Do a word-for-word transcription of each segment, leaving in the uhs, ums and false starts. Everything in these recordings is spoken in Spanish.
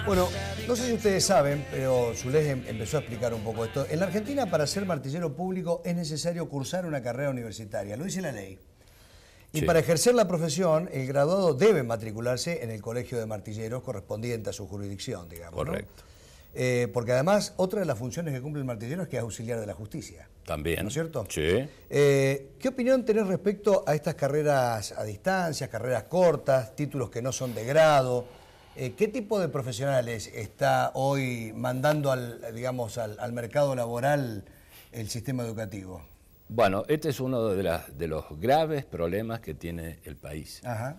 Bueno, no sé si ustedes saben, pero Zulés em- empezó a explicar un poco esto. En la Argentina, para ser martillero público es necesario cursar una carrera universitaria, lo dice la ley. Y Sí. para ejercer la profesión, el graduado debe matricularse en el colegio de martilleros correspondiente a su jurisdicción, digamos. Correcto. ¿No? Eh, porque además, otra de las funciones que cumple el martillero es que es auxiliar de la justicia. También. ¿No es cierto? Sí. Eh, ¿Qué opinión tenés respecto a estas carreras a distancia, carreras cortas, títulos que no son de grado? Eh, ¿Qué tipo de profesionales está hoy mandando al, digamos, al, al mercado laboral el sistema educativo? Bueno, este es uno de, las, de los graves problemas que tiene el país. Ajá.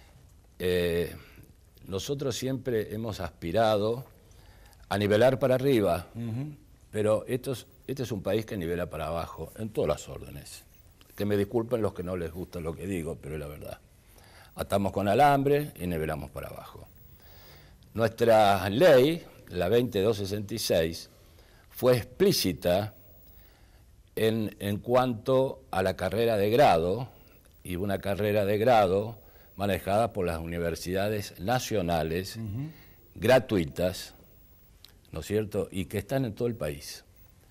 Eh, nosotros siempre hemos aspirado a nivelar para arriba, uh-huh. pero esto es, este es un país que nivela para abajo, en todas las órdenes. Que me disculpen los que no les gusta lo que digo, pero es la verdad. Atamos con alambre y nivelamos para abajo. Nuestra ley, la veintidós sesenta y seis, fue explícita en, en cuanto a la carrera de grado, y una carrera de grado manejada por las universidades nacionales, uh-huh. gratuitas, ¿no es cierto?, y que están en todo el país.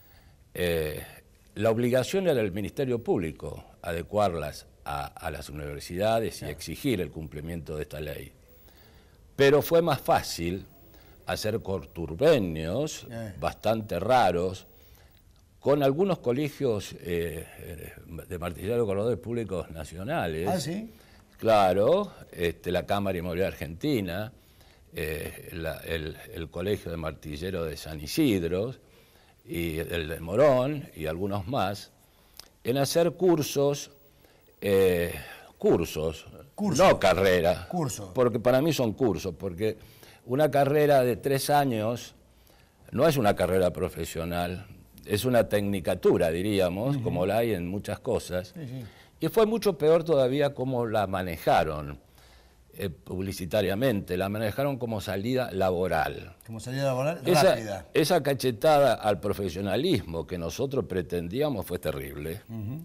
Eh, la obligación era del Ministerio Público adecuarlas a, a las universidades y exigir el cumplimiento de esta ley. Pero fue más fácil hacer conturbios eh. bastante raros con algunos colegios eh, de martilleros y corredores públicos nacionales. ¿Ah, sí? Claro, este, la Cámara Inmobiliaria Argentina, eh, la, el, el Colegio de Martilleros de San Isidro, y el de Morón y algunos más, en hacer cursos, eh, cursos, Curso. no carrera, curso. porque para mí son cursos, porque una carrera de tres años no es una carrera profesional, es una tecnicatura, diríamos, uh-huh. como la hay en muchas cosas, sí, sí. Y fue mucho peor todavía cómo la manejaron eh, publicitariamente, la manejaron como salida laboral. Como salida laboral esa, rápida. Esa cachetada al profesionalismo que nosotros pretendíamos fue terrible. Uh-huh.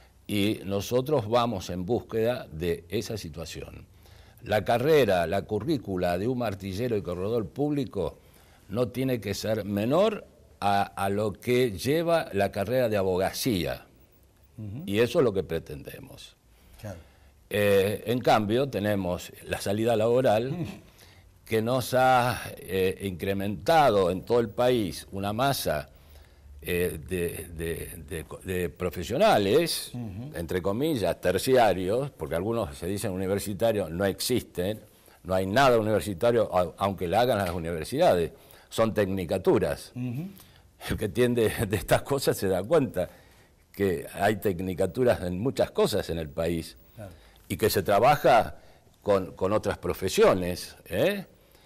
Y nosotros vamos en búsqueda de esa situación. La carrera, la currícula de un martillero y corredor público no tiene que ser menor a, a lo que lleva la carrera de abogacía. Uh-huh. Y eso es lo que pretendemos. Claro. Eh, en cambio, tenemos la salida laboral uh-huh. que nos ha eh, incrementado en todo el país una masa Eh, de, de, de, de profesionales, uh-huh. entre comillas, terciarios, porque algunos se dicen universitarios, no existen, no hay nada universitario, aunque la hagan las universidades, son tecnicaturas. Uh-huh. El que entiende de estas cosas se da cuenta que hay tecnicaturas en muchas cosas en el país, claro. y que se trabaja con, con otras profesiones, ¿eh?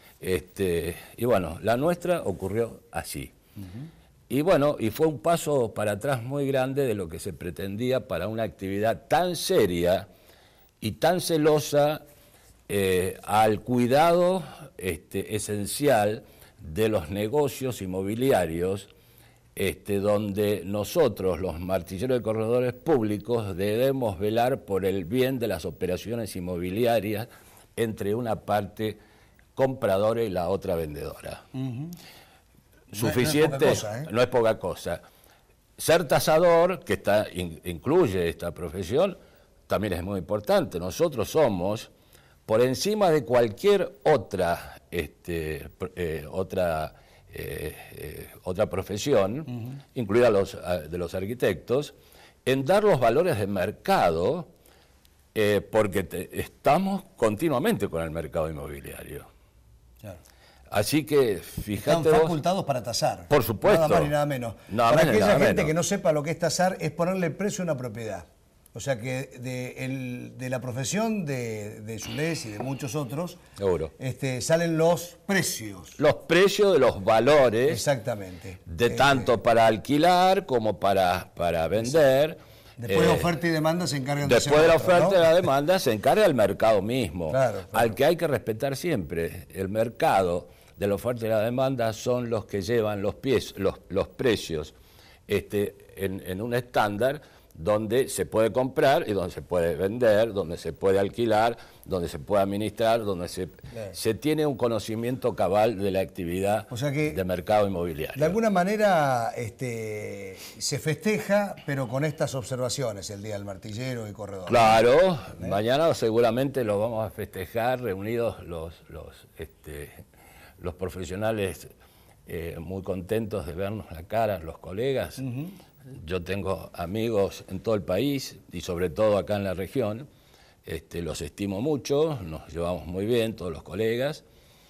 Este, y bueno, la nuestra ocurrió así. Uh-huh. Y bueno, y fue un paso para atrás muy grande de lo que se pretendía para una actividad tan seria y tan celosa eh, al cuidado este, esencial de los negocios inmobiliarios, este, donde nosotros, los martilleros y corredores públicos, debemos velar por el bien de las operaciones inmobiliarias entre una parte compradora y la otra vendedora. Uh-huh. Suficiente, no es, no, es cosa, ¿eh? no es poca cosa. Ser tasador, que está, in, incluye esta profesión, también es muy importante. Nosotros somos, por encima de cualquier otra, este, eh, otra, eh, eh, otra profesión, uh-huh. incluida los, de los arquitectos, en dar los valores de mercado, eh, porque te, estamos continuamente con el mercado inmobiliario. Claro. Así que, fíjate Están vos, facultados para tasar. Por supuesto. Nada más ni nada menos. Nada para menos, aquella nada gente menos. que no sepa lo que es tasar, es ponerle precio a una propiedad. O sea que de, el, de la profesión de, de Zulés y de muchos otros, Seguro. Este, salen los precios. Los precios de los valores. Exactamente. De eh, tanto para alquilar como para, para vender. Exacto. Después eh, de oferta y demanda se encargan de Después de la otro, oferta ¿no? y la demanda se encarga el mercado mismo. Claro, claro. Al que hay que respetar siempre. El mercado de la oferta y la demanda son los que llevan los, pies, los, los precios este, en, en un estándar donde se puede comprar y donde se puede vender, donde se puede alquilar, donde se puede administrar, donde se, se tiene un conocimiento cabal de la actividad o sea que, de mercado inmobiliario. De alguna manera este, se festeja, pero con estas observaciones, el Día del Martillero y Corredor. Claro, ¿eh? Mañana seguramente lo vamos a festejar reunidos los, los, este, los profesionales eh, muy contentos de vernos la cara, los colegas. Uh-huh. Yo tengo amigos en todo el país y sobre todo acá en la región, este, los estimo mucho, nos llevamos muy bien todos los colegas.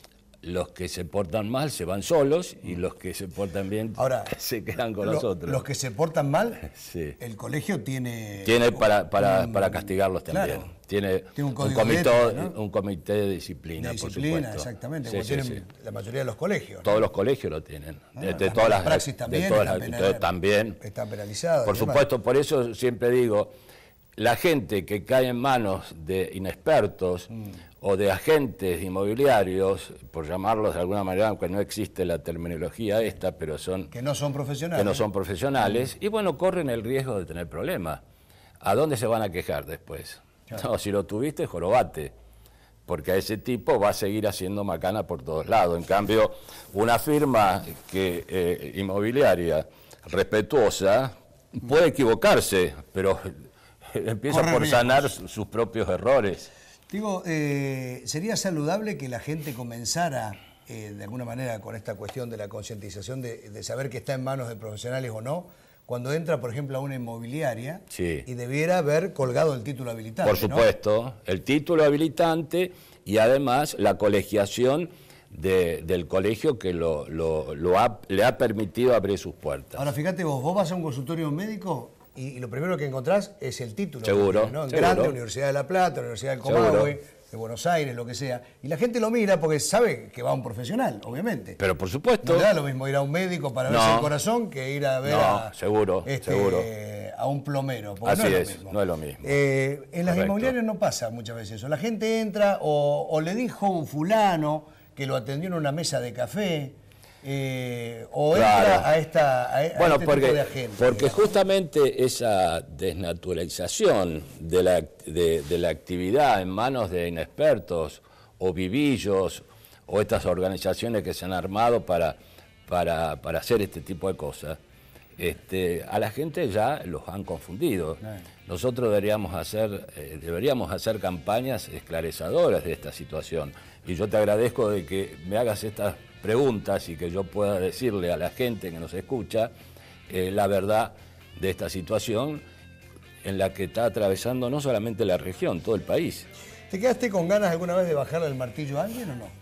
Los que se portan mal se van solos y los que se portan bien Ahora, se quedan con lo, nosotros. Los que se portan mal, sí. El colegio tiene... Tiene para, para, para castigarlos también. Claro. Tiene, tiene un, un, comité, ética, ¿no? un comité de disciplina, de disciplina, por supuesto. Exactamente, sí, como sí, tienen sí. la mayoría de los colegios. ¿no? Todos los colegios lo tienen. Ah, de, de las todas las praxis también, de todas las, penal, también. Están penalizados. Por supuesto, por eso siempre digo, la gente que cae en manos de inexpertos mm. o de agentes inmobiliarios, por llamarlos de alguna manera, aunque no existe la terminología esta, pero son... Que no son profesionales. Que no son profesionales, mm. y bueno, corren el riesgo de tener problemas. ¿A dónde se van a quejar después? Claro. No, si lo tuviste, jorobate, porque a ese tipo va a seguir haciendo macana por todos lados. En cambio, una firma que, eh, inmobiliaria respetuosa puede equivocarse, pero... empieza Corre por riesgos. Sanar sus propios errores. Digo, eh, ¿sería saludable que la gente comenzara, eh, de alguna manera, con esta cuestión de la concientización de, de saber que está en manos de profesionales o no, cuando entra, por ejemplo, a una inmobiliaria sí. y debiera haber colgado el título habilitante? Por supuesto, ¿no? El título habilitante y además la colegiación de, del colegio que lo, lo, lo ha, le ha permitido abrir sus puertas. Ahora, fíjate vos, vos vas a un consultorio médico... Y lo primero que encontrás es el título. Seguro. ¿no? En seguro. Grande, Universidad de La Plata, Universidad del Comahue, de Buenos Aires, lo que sea. Y la gente lo mira porque sabe que va a un profesional, obviamente. Pero por supuesto. No le da lo mismo ir a un médico para no. verse el corazón que ir a ver no, a, seguro, este, seguro. a un plomero. Así no es, es, lo mismo. no es lo mismo. Eh, en Correcto. Las inmobiliarias no pasa muchas veces eso. La gente entra o, o le dijo un fulano que lo atendió en una mesa de café. Eh, o claro. entra a, esta, a, a bueno, este porque, tipo de agentes. Porque digamos. Justamente esa desnaturalización de la, de, de la actividad en manos de inexpertos o vivillos o estas organizaciones que se han armado para, para, para hacer este tipo de cosas, este, a la gente ya los han confundido. No. Nosotros deberíamos hacer, eh, deberíamos hacer campañas esclarecedoras de esta situación. Y yo te agradezco de que me hagas estas preguntas y que yo pueda decirle a la gente que nos escucha eh, la verdad de esta situación en la que está atravesando no solamente la región, todo el país. ¿Te quedaste con ganas alguna vez de bajarle el martillo a alguien o no?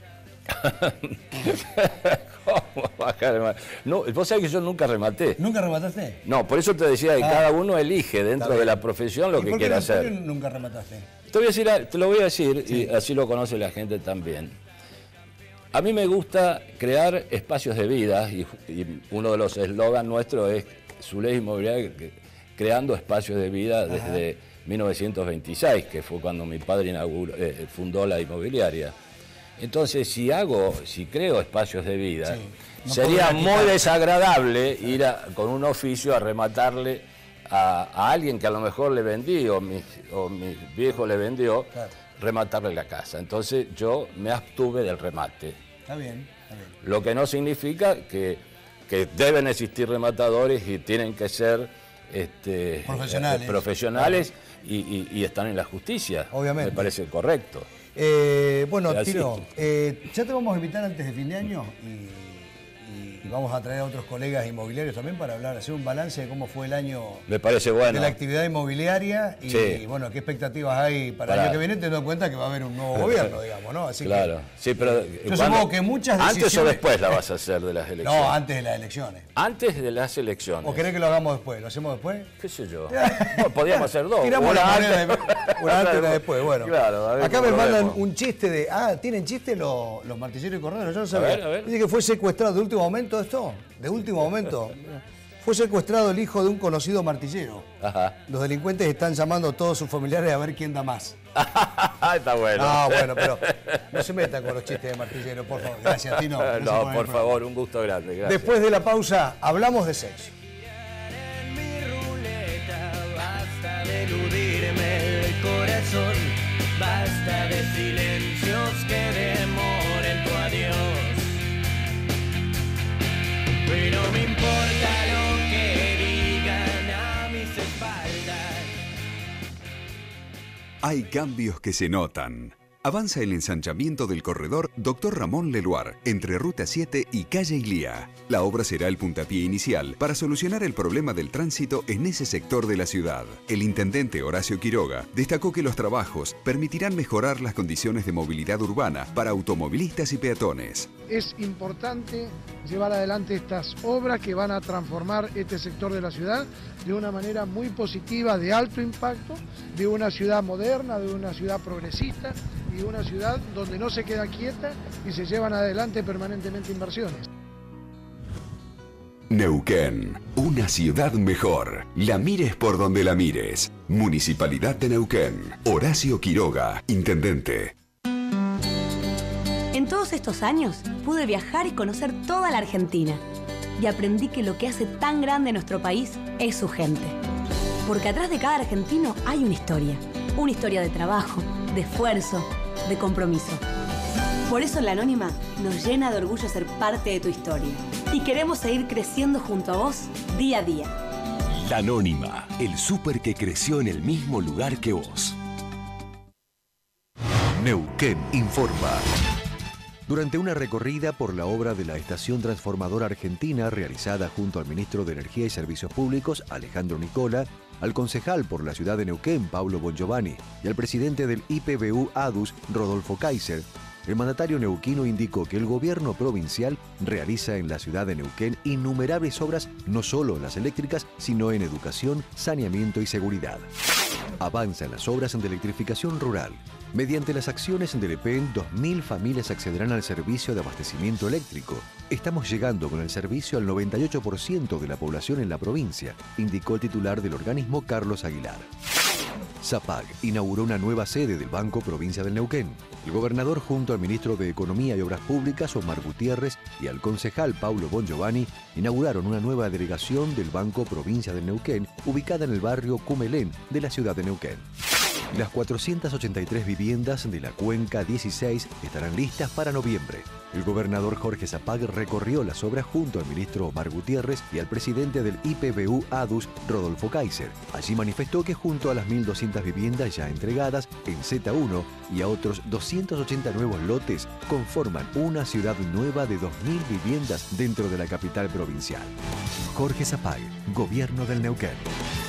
¿Cómo bajar el martillo? No, vos sabés que yo nunca rematé. ¿Nunca remataste? No, por eso te decía que ah, cada uno elige dentro de la profesión lo que quiera hacer. ¿Por qué nunca remataste? Te, voy a decir, te lo voy a decir sí. y así lo conoce la gente también. A mí me gusta crear espacios de vida y, y uno de los eslogans nuestros es Zuley Inmobiliaria, creando espacios de vida desde Ajá. mil novecientos veintiséis, que fue cuando mi padre inauguró, eh, fundó la inmobiliaria. Entonces, si hago, si creo espacios de vida, sí. no sería muy desagradable sí. ir a, con un oficio a rematarle a, a alguien que a lo mejor le vendí o mi, o mi viejo le vendió. Claro. Rematarle la casa. Entonces yo me abstuve del remate. Está bien, está bien. Lo que no significa que, que deben existir rematadores y tienen que ser este, profesionales, eh, profesionales claro. y, y, y están en la justicia. Obviamente. Me parece correcto. Eh, bueno, Tino, eh, ya te vamos a invitar antes de fin de año y... y vamos a traer a otros colegas inmobiliarios también para hablar, hacer un balance de cómo fue el año Me parece bueno. de la actividad inmobiliaria y, sí. y bueno, qué expectativas hay para, para el año que viene, teniendo en cuenta que va a haber un nuevo gobierno, digamos, ¿no? Así claro, que, sí, pero eh, yo supongo que muchas decisiones... ¿Antes o después la vas a hacer de las elecciones? No, antes de las elecciones. ¿Antes de las elecciones? ¿O querés que lo hagamos después? ¿Lo hacemos después? ¿Qué sé yo? Bueno, podríamos hacer dos. Tiramos una la antes, de, una antes y una después, bueno. Claro, a ver, acá me mandan vemos. un chiste de... Ah, ¿tienen chiste los, los martilleros y corredores? Yo no sabía. A ver, a ver. Dice que fue secuestrado de último momento esto. De último momento. Fue secuestrado el hijo de un conocido martillero. Ajá. Los delincuentes están llamando a todos sus familiares a ver quién da más. Está bueno. Ah, bueno, pero no se metan con los chistes de martillero, por favor. Gracias, Tino. Gracias no, por, por favor, un gusto grande. Gracias. Después de la pausa, hablamos de sexo. Hay cambios que se notan. Avanza el ensanchamiento del corredor Doctor Ramón Leluar, entre Ruta siete y Calle Ilía. La obra será el puntapié inicial para solucionar el problema del tránsito en ese sector de la ciudad. El intendente Horacio Quiroga destacó que los trabajos permitirán mejorar las condiciones de movilidad urbana para automovilistas y peatones. Es importante llevar adelante estas obras que van a transformar este sector de la ciudad de una manera muy positiva, de alto impacto, de una ciudad moderna, de una ciudad progresista y una ciudad donde no se queda quieta y se llevan adelante permanentemente inversiones. Neuquén, una ciudad mejor. La mires por donde la mires. Municipalidad de Neuquén. Horacio Quiroga, intendente. En todos estos años pude viajar y conocer toda la Argentina. Y aprendí que lo que hace tan grande nuestro país es su gente. Porque atrás de cada argentino hay una historia. Una historia de trabajo, de esfuerzo, de compromiso. Por eso en La Anónima nos llena de orgullo ser parte de tu historia. Y queremos seguir creciendo junto a vos día a día. La Anónima, el súper que creció en el mismo lugar que vos. Neuquén informa. Durante una recorrida por la obra de la Estación Transformadora Argentina realizada junto al ministro de Energía y Servicios Públicos, Alejandro Nicola, al concejal por la ciudad de Neuquén, Paulo Bongiovanni, y al presidente del I P B U ADUS, Rodolfo Kaiser, el mandatario neuquino indicó que el gobierno provincial realiza en la ciudad de Neuquén innumerables obras, no solo las eléctricas, sino en educación, saneamiento y seguridad. Avanzan las obras de electrificación rural. Mediante las acciones del E P E N, dos mil familias accederán al servicio de abastecimiento eléctrico. Estamos llegando con el servicio al noventa y ocho por ciento de la población en la provincia, indicó el titular del organismo, Carlos Aguilar. ZAPAG inauguró una nueva sede del Banco Provincia del Neuquén. El gobernador, junto al ministro de Economía y Obras Públicas, Omar Gutiérrez, y al concejal Paulo Bongiovanni, inauguraron una nueva delegación del Banco Provincia del Neuquén, ubicada en el barrio Cumelén de la ciudad de Neuquén. Las cuatrocientas ochenta y tres viviendas de la Cuenca dieciséis estarán listas para noviembre. El gobernador Jorge Zapag recorrió las obras junto al ministro Omar Gutiérrez y al presidente del I P B U ADUS, Rodolfo Kaiser. Allí manifestó que junto a las mil doscientas viviendas ya entregadas en Z uno y a otros doscientos ochenta nuevos lotes, conforman una ciudad nueva de dos mil viviendas dentro de la capital provincial. Jorge Zapag, Gobierno del Neuquén.